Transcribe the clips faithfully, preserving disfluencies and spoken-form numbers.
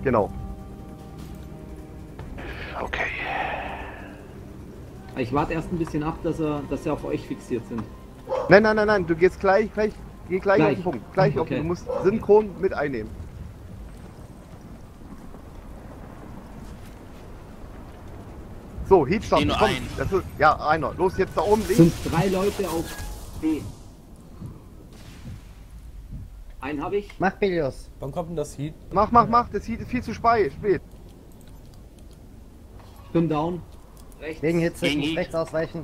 Genau. Okay. Ich warte erst ein bisschen ab, dass er, dass sie auf euch fixiert sind. Nein, nein, nein, nein, du gehst gleich, gleich, geh gleich, Gleich. auf den Punkt. Gleich auf Okay. den, du musst synchron mit einnehmen. So, Heat Steh starten, nur komm. ein. Das ist, ja, einer. Los, jetzt da oben Es links. sind drei Leute auf B. Einen habe ich. Mach Belios. Wann kommt denn das Heat? Mach, mach, mach, das Heat ist viel zu spät. spät. Ich bin down. Rechts. Wegen Hitze, ich Gegen muss Heat. rechts ausweichen.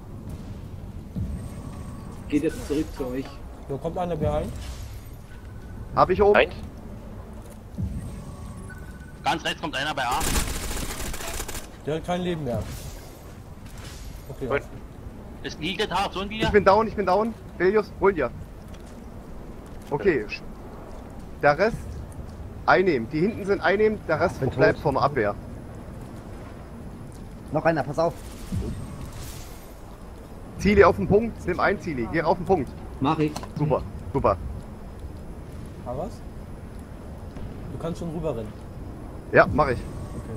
Geht jetzt zurück zu euch. So, kommt einer behind? Hab ich oben. Eins. Ganz rechts kommt einer bei A. Der hat kein Leben mehr. Okay. Gut. Ist nie getan, so ein Ich wieder. bin down, ich bin down. Belios, hol dir. Okay. Der Rest einnehmen. Die hinten sind einnehmen, der Rest Bin bleibt tot. vom Abwehr. Noch einer, pass auf. Ziele auf den Punkt, nimm ein Ziele, geh auf den Punkt. Mach ich. Super, super. Ah, was? Du kannst schon rüber rennen. Ja, mach ich. Okay.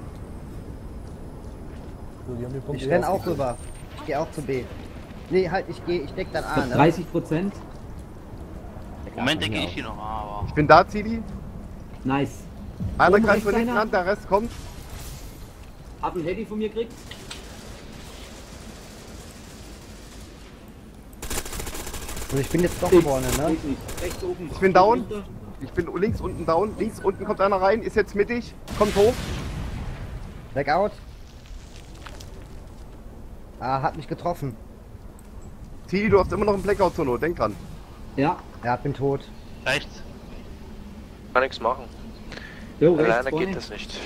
So, die haben den Punkt Ich eh renn auch ausgekriegt. rüber. Ich geh auch zu B. Nee, halt, ich geh, ich deck dann A, ne? dreißig Prozent. Moment, denke ich hier noch mal, aber. Ich bin da, Ziele. Nice. Einer Oben greift von rechts hinten einer. an, der Rest kommt. Hab ein Heady von mir gekriegt. Und ich bin jetzt doch Ich- vorne, ne? Geht nicht. Rechts oben. Ich bin down. Runter. Ich bin links unten down. Links unten kommt einer rein, ist jetzt mittig, kommt hoch. Blackout. Ah, hat mich getroffen. Ziele, du hast immer noch einen Blackout zur Not, denk dran. Ja. Ja, bin tot. Rechts. Kann nichts machen. Jo, rechts Alleine vorne. geht das nicht.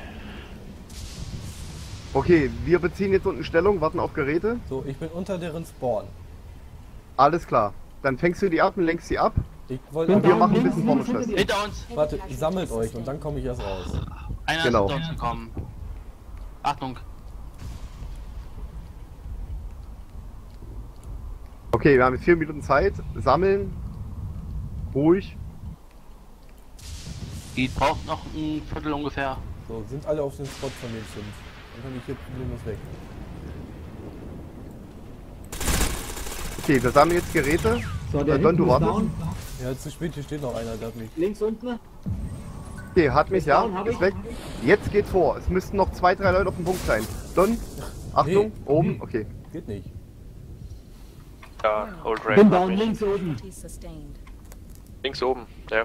Okay, wir beziehen jetzt unten Stellung, warten auf Geräte. So, ich bin unter deren Spawn. Alles klar. Dann fängst du die ab und lenkst sie ab. Ich wollte Und wir einfach- machen ein links, bisschen links Formel hinter dir. Hinter uns. Warte, sammelt euch und dann komme ich erst raus. Einer Genau. ist hinter uns gekommen. Achtung. Okay, wir haben jetzt vier Minuten Zeit. Sammeln. Ruhig. Die braucht noch ein Viertel ungefähr. So, sind alle auf den Spot von den fünf. Dann kann ich hier problemlos weg. Okay, wir sammeln jetzt Geräte. So, der Äh, Don, hinten du ist wartest. down. Ja, zu spät, hier steht noch einer, der hat mich. Links unten. Okay, hat mich, Ist ja. down, hab Ist ich. weg. Jetzt geht vor. Es müssten noch zwei, drei Leute auf dem Punkt sein. Don, Achtung, Nee. oben. Okay. Geht nicht. Ja, Old Red. Bin hat down, mich. links oben. Sustained. Links oben, ja.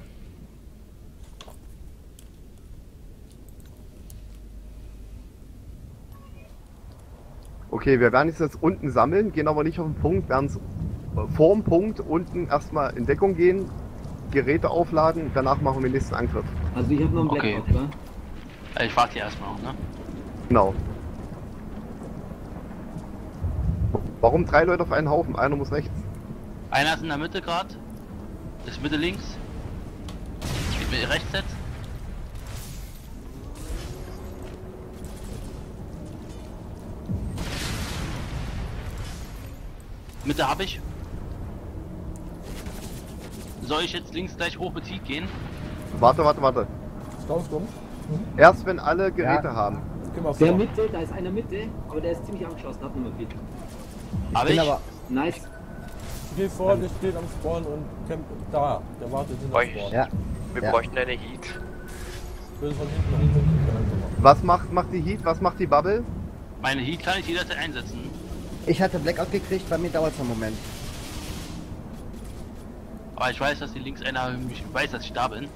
Okay, wir werden jetzt unten sammeln, gehen aber nicht auf den Punkt, werden es vorm Punkt unten erstmal in Deckung gehen, Geräte aufladen, danach machen wir den nächsten Angriff. Also ich habe noch einen Okay. Blackout, ne? Äh, Ich warte hier erstmal noch, ne? Genau. Warum drei Leute auf einen Haufen? Einer muss rechts. Einer ist in der Mitte gerade. Ist Mitte links. Geht mir rechts jetzt. Mitte habe ich. Soll ich jetzt links gleich hoch bezieht gehen? Warte, warte, warte. Stones kommt. Erst wenn alle Geräte Ja. haben. Geh mal Der vor. Mitte, da ist einer Mitte, aber der ist ziemlich angeschlossen, hat nicht mehr viel. Habe Bin ich. aber. Nice. Geh vor, der steht am Spawn und campt da. Der wartet hinter Oi. dem Spawn. Ja. Wir Ja. bräuchten eine Heat. Ich will von hinten nach hinten machen. Was macht, macht die Heat? Was macht die Bubble? Meine Heat kann ich jederzeit einsetzen. Ich hatte Blackout gekriegt, bei mir dauert es einen Moment. Aber ich weiß, dass die links einer mich weiß, dass ich da bin.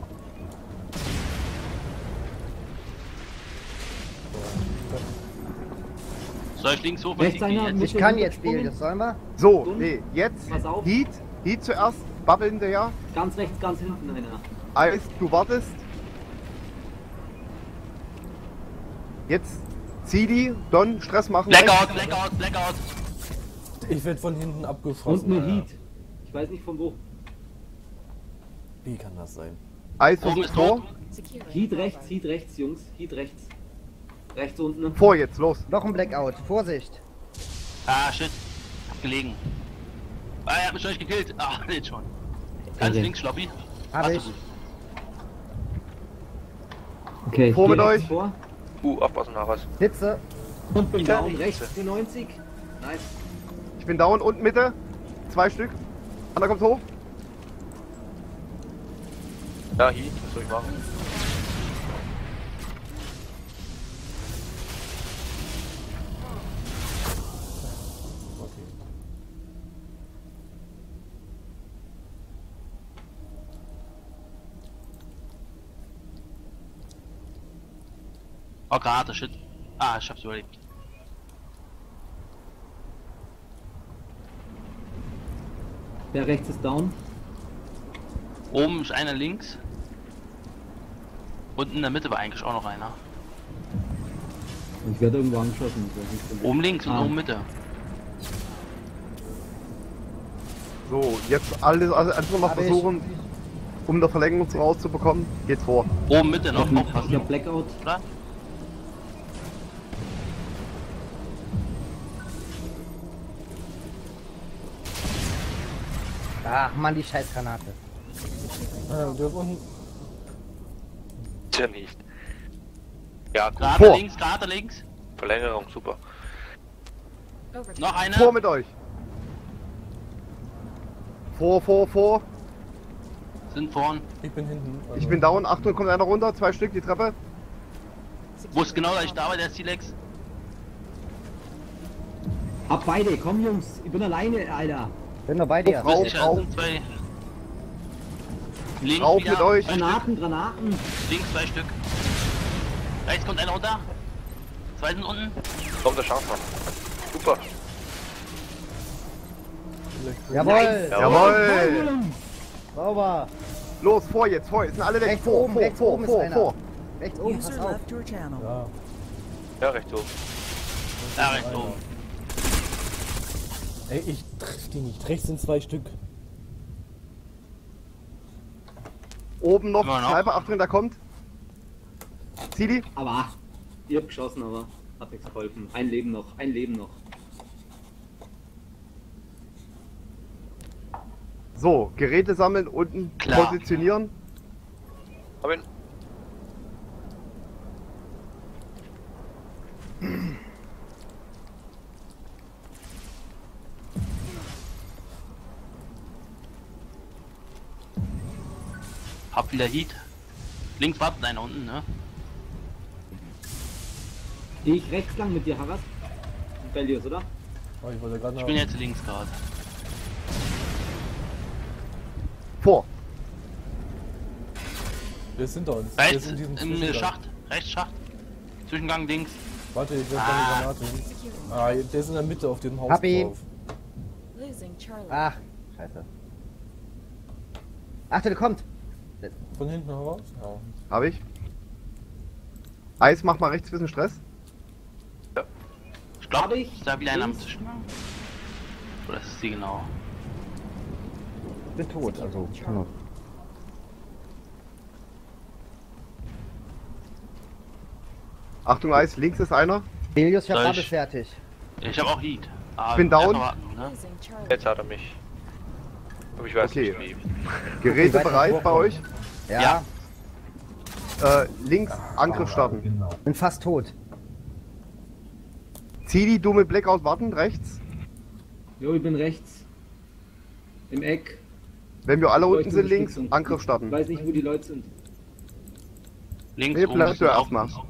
Soll ich links hoch Rechts bezieht gehen einer jetzt? mit- Ich kann jetzt spielen, das sollen wir? So, Und? nee, jetzt Pass auf. Heat. Heat zuerst, Bubble hinterher. Ganz rechts, ganz hinten einer. Eis, du wartest. Jetzt zieh die, Don, Stress machen. Blackout, Blackout, Blackout. Ich werde von hinten abgeschossen. Und eine Alter. Heat. Ich weiß nicht von wo. Wie kann das sein? Eis Oben versucht ist vor. tot. Securing. Heat rechts, Heat rechts, Jungs. Heat rechts. Rechts unten. Vor jetzt, los. Noch ein Blackout, Vorsicht. Ah, shit. Hab gelegen. Ah, er hat mich schon nicht gekillt. Ah, jetzt schon. Ganz Okay. links, Schloppi. Hab Hast du ich. gut. Okay, Vor hier mit rechts euch. vor. Uh, aufpassen, Haras. Hitze. Und bin Wieder down, nicht. rechts für neunzig. Nice. Ich bin down und Mitte. Zwei Stück. Einer kommt hoch. Ja, Heat, was soll ich machen? Okay. Oh, gerade, shit. Ah, ich hab's überlebt. Der rechts ist down. Oben ist einer links. Und in der Mitte war eigentlich auch noch einer. Ich werde irgendwo angeschossen. ich weiß nicht wo. Oben links und Ah. oben Mitte. So, jetzt alles, also einfach mal Hab ich. versuchen, um der Verlängerung rauszubekommen. Geht's vor. Oben Mitte Ich noch hab, aufpassen. ich hab Blackout. Oder? Ach Mann, die Scheißgranate. Äh, der ist unten. Tja, nicht. Ja, gut. Gerade Vor. links, gerade links. Verlängerung, super. Noch einer. Vor mit euch. Vor, vor, vor. Sind vorn. Ich bin hinten. Also. Ich bin down. Achtung, kommt einer runter. Zwei Stück, die Treppe. Wusste genau, dass ich da war, der Silex. Hab beide, komm Jungs. Ich bin alleine, Alter. Bin noch bei dir. Rauf, Sicher, rauf. sind zwei. Links Rauf wieder, mit euch. zwei Stück. Granaten, Granaten. Links zwei Stück. Rechts kommt einer runter. Zwei sind unten. Kommt der Scharfmann. Super. Jawohl. Jawohl. Sauber. Los, vor jetzt, vor. Jetzt sind alle weg. Rechts Vor, oben, vor, rechts vor, oben ist vor, einer. vor. Rechts oben, pass User auf. left your channel. Ja. Ja, rechts oben. Da rechts oben. Ey, ich triff die nicht. Rechts sind zwei Stück. Oben noch. Immer noch. Sniper, Achtung, da kommt. Zieh die. Aber ach, ihr habt geschossen, aber hat nichts geholfen. Ein Leben noch, ein Leben noch. So, Geräte sammeln, unten Klar. positionieren. Hab ihn. Hab wieder Heat. Links wartet einer unten, ne? Geh ich rechts lang mit dir, Harras? Bellius, oder? Oh, ich wollte gerade Ich noch. bin jetzt links gerade. Vor. Der ist hinter uns. Der Rechts ist in diesem im Zwischengang. Schacht. Rechts Schacht. Zwischengang links. Warte, ich werfe Ah. eine Granate hin. Ah, der ist in der Mitte auf dem Haus Hab ihn. drauf. Losing Charlie. Ach, scheiße. Ach, der kommt. Von hinten heraus? Ja. Hab ich. Eis, mach mal rechts ein bisschen Stress. Ich Hab glaube, ich. ist da wieder einer am Links. Zwischengang? Oder ist es die genau? Ich bin tot, also. Hm. Achtung, Eis, links ist einer. Helios, ich hab Soll alles ich- fertig. Ich habe auch Heat. Aber Ich bin erst down. mal warten, ne? Losing Charlie. Jetzt hat er mich. Aber ich weiß Okay. nicht wie. Geräte weiter bereit bei vorkommen. euch. Ja, Ja. Äh, links Angriff starten. bin fast tot. Zieh die, du mit Blackout warten, rechts. Jo, ich bin rechts. Im Eck. Wenn wir alle Bräuchte unten sind, links Unterstützung. Angriff Ich starten. weiß nicht, wo die Leute sind. Links Nee, oben bleib ist du ein erstmal. Auf-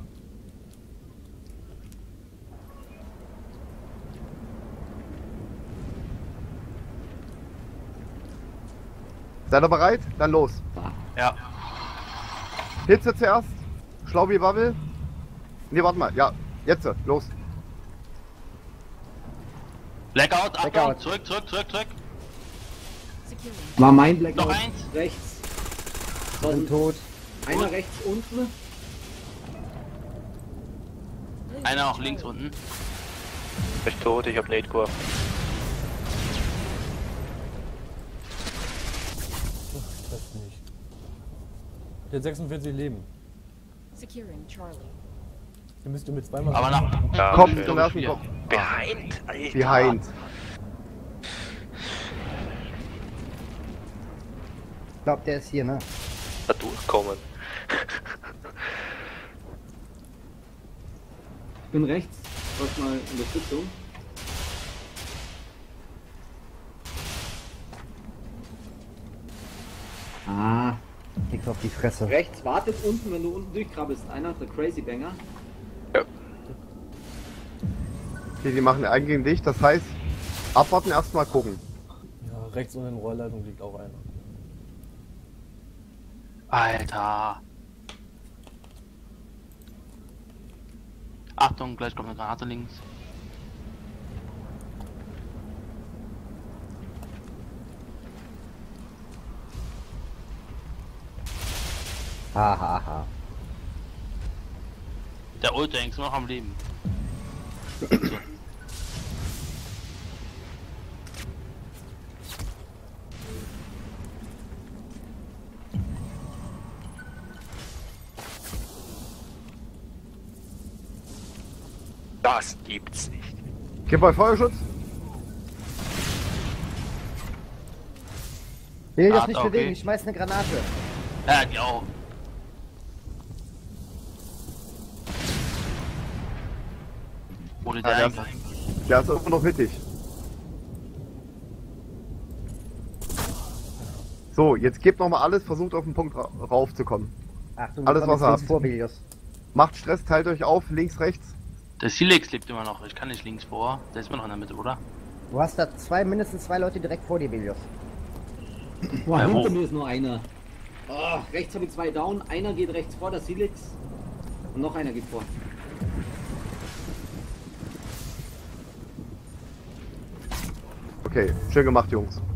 Seid ihr bereit? Dann los. Ja. Hitze zuerst. Schlau wie Wabbel. Ne, warte mal. Ja, jetzt. Los. Blackout, Achtung, Blackout. zurück, zurück, zurück, zurück. Securing. War mein Blackout. Noch eins. Rechts. Bin Sonst tot. einer rechts unten. Losing Einer auch Charlie. links unten. Ich bin tot, ich hab Nate geworfen. Ich treffe nicht. Der hat sechsundvierzig Leben. Securing Charlie. Den müsst ihr mit zweimal. Aber nach. Ja, Kopf schön. zum ersten Kopf. Behind! Alter. Behind. Ich glaub, der ist hier, ne? Da durchkommen. bin rechts. Brauchst mal Unterstützung. Ah. Kriegst auf die Fresse. Rechts wartet unten, wenn du unten durchkrabbelst. Einer, der Crazy Banger. Okay, die machen einen gegen dich, das heißt, abwarten, erstmal gucken. Ja, rechts unten in der Rohrleitung liegt auch einer. Alter. Achtung, gleich kommt eine Granate links. Ha, ha, ha. Der Ultra ist noch am Leben. Das gibt's nicht. Geh bei Feuerschutz. Will das Ah, nicht okay. bewegen, ich schmeiß eine Granate. Ja, die auch. Wurde der Ja, eigentlich? Der ist immer noch mittig. So, jetzt gebt nochmal alles, versucht auf den Punkt ra raufzukommen. Achtung, Alles, wir kommen was ihr jetzt habt. vor, Bilius. Macht Stress, teilt euch auf, links, rechts. Der Silex lebt immer noch. Ich kann nicht links vor. Der ist immer noch in der Mitte, oder? Du hast da zwei, mindestens zwei Leute direkt vor dir, Bilius. Boah, Ja, hinter wo? mir ist nur einer. Oh, rechts habe ich zwei down. Einer geht rechts vor, das Helix. Und noch einer geht vor. Okay, schön gemacht, Jungs.